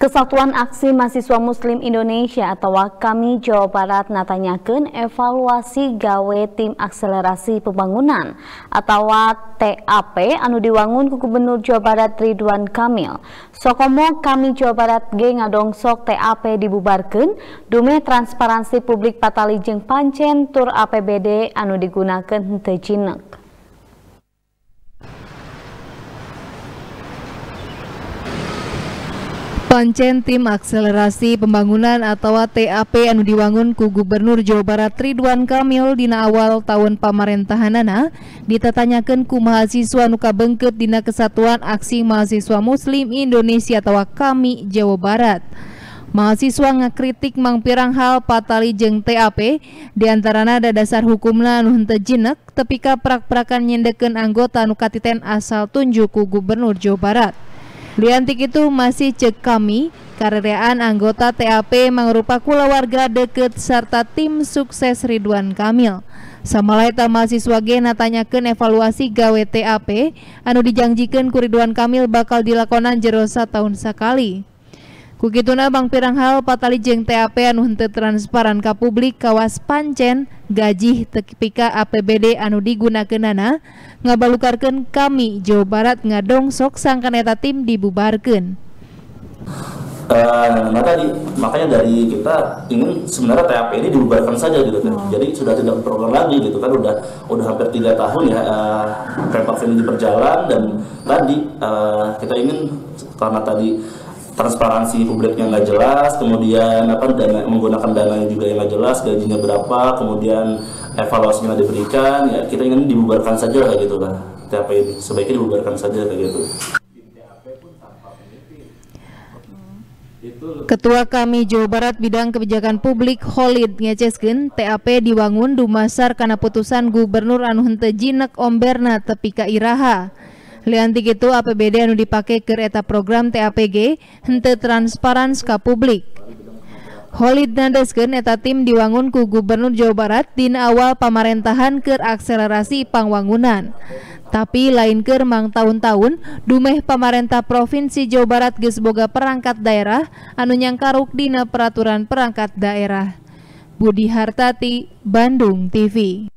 Kesatuan Aksi Mahasiswa Muslim Indonesia atau KAMI Jawa Barat natanyakeun evaluasi gawe tim akselerasi pembangunan atau TAP anu diwangun ku Gubernur Jawa Barat Ridwan Kamil. Sokomo KAMI Jawa Barat ge ngadongsok TAP dibubarkeun dume transparansi publik patali jeung pancen tur APBD anu digunakeun henteu jineuk. Pancen tim akselerasi pembangunan atau TAP anu diwangun ku Gubernur Jawa Barat Ridwan Kamil dina awal tahun pamarentahanana ditatanyakeun ku mahasiswa anu kabeungkeut dina Kesatuan Aksi Mahasiswa Muslim Indonesia atau KAMI Jawa Barat. Mahasiswa ngakritik mangpirang hal patali jeung TAP diantarana ada dasar hukumna anu henteu jineuk tepika prak-prakan nyendekeun anggota anu katiten asal tunjuk ku Gubernur Jawa Barat. Liantik itu masih cek kami, karereaan anggota TAP mangrupa kulawarga deket serta tim sukses Ridwan Kamil. Samalaeta mahasiswa ge natanyakeun evaluasi gawe TAP anu dijanjikeun ku Ridwan Kamil bakal dilakonan jero sataun sakali. Kukituna mangpirang hal patali jeung TAP anu henteu transparan ka publik kawas pancen gaji tepika APBD anu digunakeunana ngabalukarkeun KAMI Jawa Barat ngadongsok sangkan eta tim dibubarkeun. Nah tadi makanya dari kita ingin sebenarnya TAP ini dibubarkan saja gitu kan. Jadi sudah tidak program lagi gitu kan, udah hampir 3 tahun ya Pemprov ini berjalan dan tadi kita ingin karena tadi transparansi publiknya nggak jelas, kemudian menggunakan dananya juga yang nggak jelas, gajinya berapa, kemudian evaluasinya diberikan, ya kita ingin dibubarkan saja kayak gitu lah. TAP ini sebaiknya dibubarkan saja kayak gitu. Ketua KAMI Jawa Barat Bidang Kebijakan Publik Khalid ngeceskeun TAP diwangun dumasar kana putusan Gubernur anu henteu jineuk omberna tepi ka iraha. Liantik itu APBD anu dipake keur eta program TAPG henteu transparan ka publik. Khalid nandeskeun eta tim diwangun ku Gubernur Jawa Barat dina awal pamarentahan keur akselerasi pangwangunan. Tapi lain keur mang tahun-tahun dumeh pamarentah Provinsi Jawa Barat geus boga perangkat daerah anu nyangkaruk dina peraturan perangkat daerah. Budi Hartati, Bandung TV.